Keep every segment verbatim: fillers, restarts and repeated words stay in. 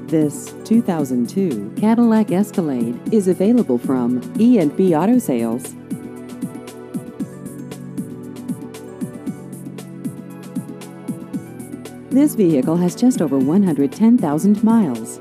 This two thousand two Cadillac Escalade is available from E and B Auto Sales. This vehicle has just over one hundred ten thousand miles.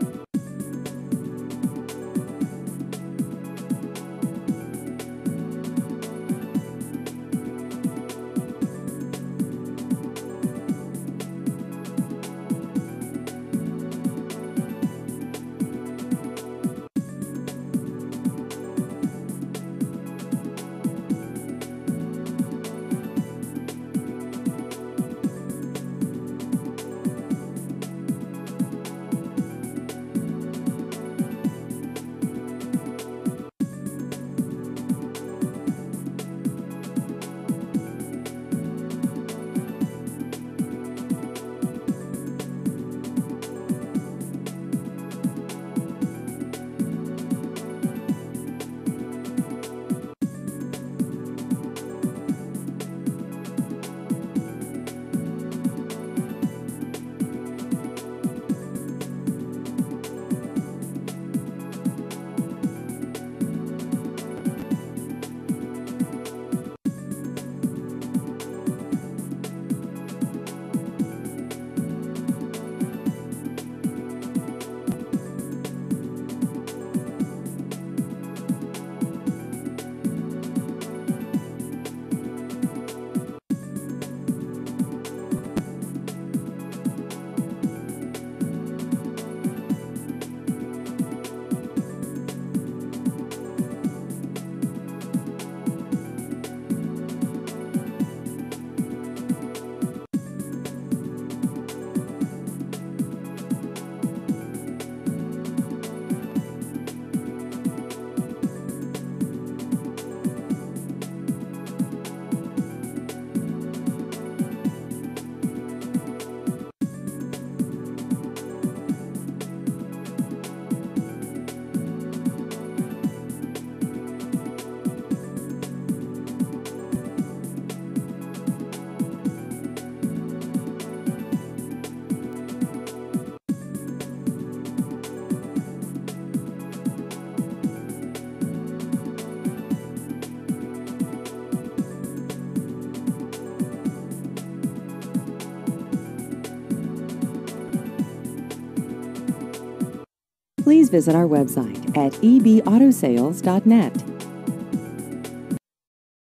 Please visit our website at e b auto sales dot net.